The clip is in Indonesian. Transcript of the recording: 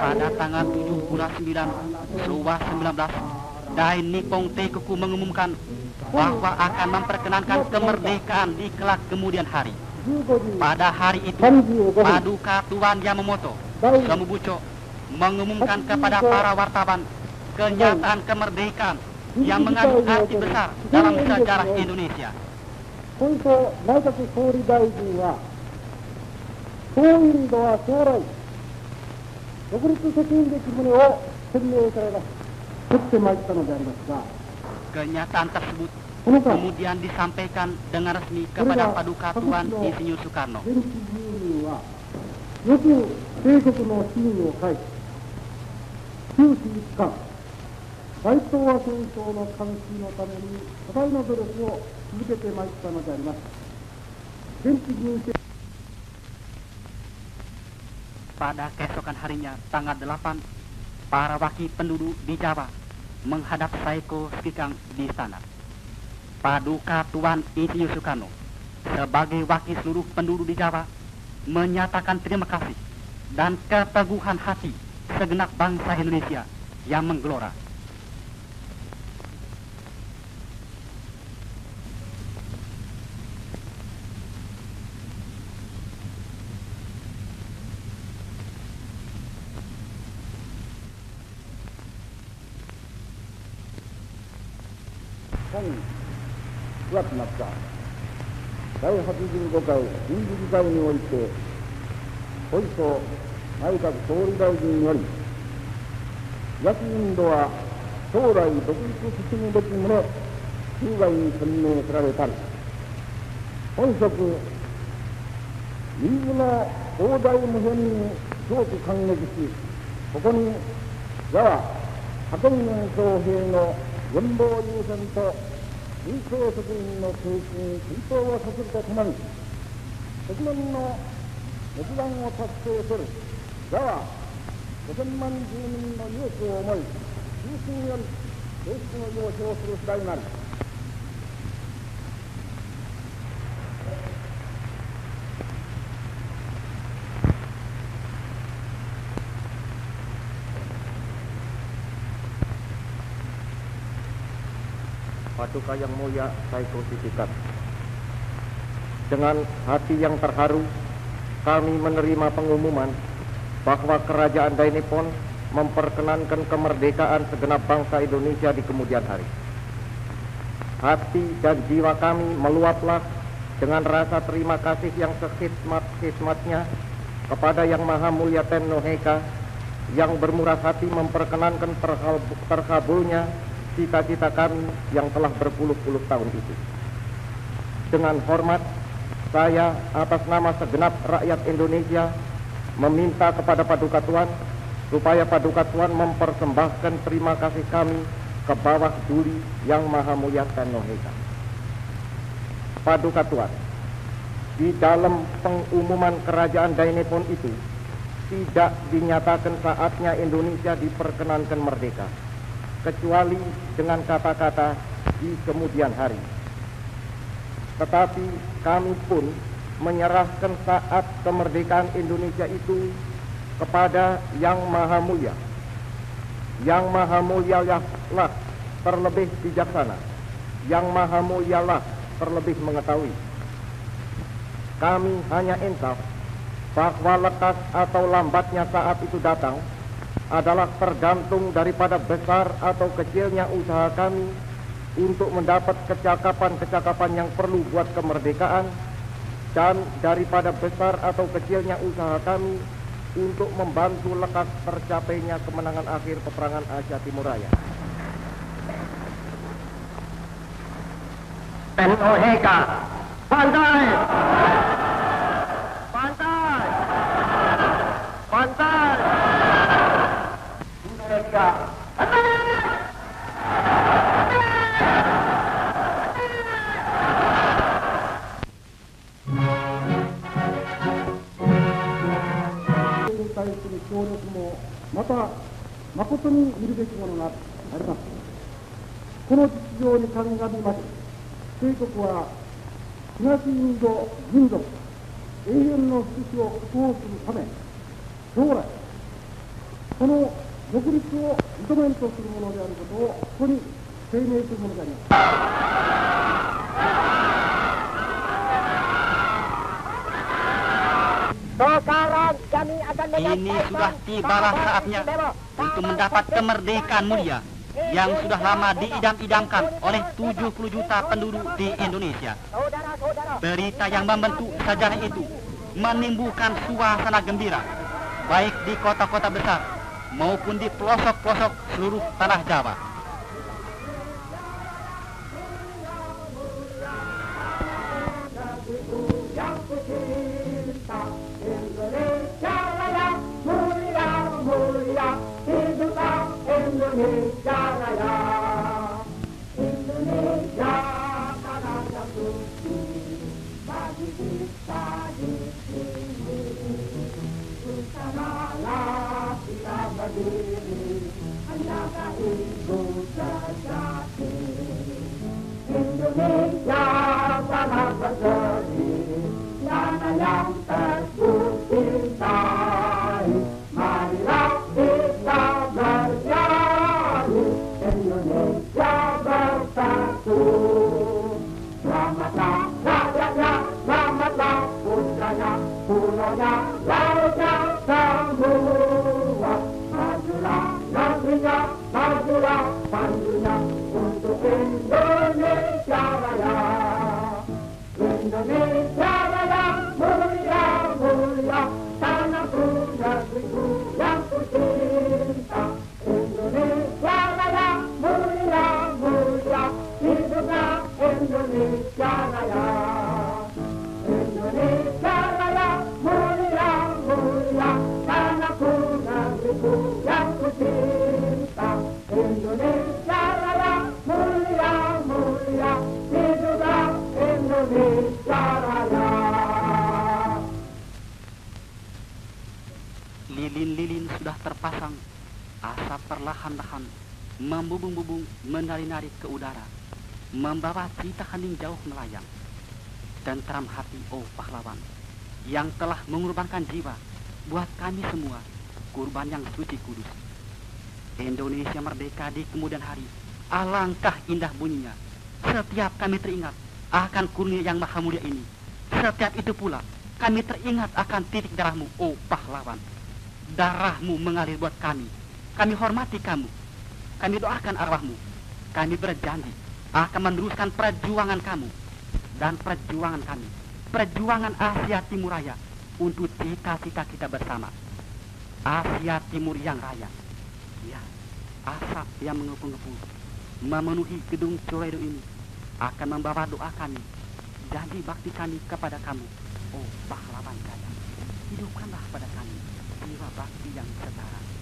Pada tanggal 7 bulan 9 Showa 19, Dai Nippon Teikoku mengumumkan bahwa akan memperkenankan kemerdekaan di kelak kemudian hari. Pada hari itu, Paduka Tuan Yamamoto Samubucho mengumumkan kepada para wartawan kenyataan kemerdekaan yang mengandung arti besar dalam sejarah Indonesia. こいつ内閣総理大臣は、総運動は将来、独立責任的旨を宣明されます。取ってまいったのでありますが、 Kenyataan tersebut kemudian disampaikan dengan resmi kepada Paduka Tuan Insinyur Soekarno. 現地住民は、よく帝国の真意を書いて、終始一貫、大東亜戦争の監視のために多大な努力を続けてまいったのであります。現地民政 Pada keesokan harinya, tanggal 8, para wakil penduduk di Jawa menghadap Saiko Sekikang di sana. Paduka Tuan Insinyur Soekarno sebagai wakil seluruh penduduk di Jawa menyatakan terima kasih dan keteguhan hati segenap bangsa Indonesia yang menggelora. 本9月末日、第85回臨時議会において、小磯内閣総理大臣により、東インドは将来独立進むべき旨、中外に宣明せられたり、本職、右の広大無辺に強く感激し、ここに、矢は派遣元将兵の元老優先と民政職員の通信追悼をさせるとともに、積年の熱願を達成する矢は5000万住民の勇気を思い、中心より提出の要請をする次第なり。 Paduka yang mulia Saiko Sekikang, dengan hati yang terharu kami menerima pengumuman bahwa Kerajaan Dai Nippon memperkenankan kemerdekaan segenap bangsa Indonesia di kemudian hari. Hati dan jiwa kami meluaplah dengan rasa terima kasih yang sekhidmat-khidmatnya kepada Yang Maha Mulia Tenno Heika yang bermurah hati memperkenankan terkabulnya cita-cita kami yang telah berpuluh-puluh tahun itu. Dengan hormat, saya atas nama segenap rakyat Indonesia meminta kepada Paduka Tuan supaya Paduka Tuan mempersembahkan terima kasih kami ke bawah duli Yang Maha Mulia Tenno Heika. Paduka Tuan, di dalam pengumuman Kerajaan Dai Nippon itu tidak dinyatakan saatnya Indonesia diperkenankan merdeka, kecuali dengan kata-kata di kemudian hari. Tetapi kami pun menyerahkan saat kemerdekaan Indonesia itu kepada Yang Maha Mulia. Yang Maha Mulia lah terlebih bijaksana. Yang Maha Mulia lah terlebih mengetahui. Kami hanya insaf bahwa lekas atau lambatnya saat itu datang adalah tergantung daripada besar atau kecilnya usaha kami untuk mendapat kecakapan-kecakapan yang perlu buat kemerdekaan, dan daripada besar atau kecilnya usaha kami untuk membantu lekas tercapainya kemenangan akhir peperangan Asia Timur Raya. Tenno Heika, bantai! Bantai! Bantai! Indonesia, 協力もまた誠に見るべきものがあります。この実情に鑑みまして、帝国は東インド民族永遠の福祉を確保するため、将来この独立を認めんとするものであることをここに声明するものであります。 Sekarang kami akan Ini sudah tibalah saatnya untuk mendapat kemerdekaan mulia yang sudah lama diidam-idamkan oleh 70 juta penduduk di Indonesia. Berita yang membentuk sejarah itu menimbulkan suasana gembira, baik di kota-kota besar maupun di pelosok-pelosok seluruh tanah Jawa. Indonesia Raya, Indonesia tanah yang suci bagi kita di sini. Bersamalah kita berdiri, menjaga ibu sejati. Indonesia tanah berseri, tanah yang tercintai. Marilah kita bernyanyi, Indonesia bersatu. Selamatlah rakyatnya, selamatlah putranya, pulaunya, lautnya semua. Majulah negerinya, majulah pandunya untuk Indonesia Raya. Indonesia Raya, mulia, mulia, tanahku, negeriku yang kucinta. Indonesia Raya, mulia, mulia, hiduplah Indonesia Raya. Indonesia Raya, mulia, mulia, tanahku, negeriku yang kucinta. Indonesia Raya, mulia, mulia, hiduplah Indonesia Raya. Lilin-lilin sudah terpasang, asap perlahan-lahan membubung-bubung menari-nari ke udara, membawa cita hening jauh melayang. Tentram hati, oh pahlawan, yang telah mengorbankan jiwa buat kami semua, kurban yang suci kudus. Indonesia merdeka di kemudian hari, alangkah indah bunyinya. Setiap kami teringat akan kurnia yang maha mulia ini, setiap itu pula kami teringat akan titik darahmu, oh pahlawan. Darahmu mengalir buat kami. Kami hormati kamu. Kami doakan arwahmu. Kami berjanji akan meneruskan perjuangan kamu dan perjuangan kami. Perjuangan Asia Timur Raya untuk cita-cita kita bersama. Asia Timur yang raya. Ya, asap yang mengepul-ngepul memenuhi gedung Coredo ini akan membawa doa kami, janji bakti kami kepada kamu, oh pahlawan kaya. Hidupkanlah pada kami jiwa bakti yang setara.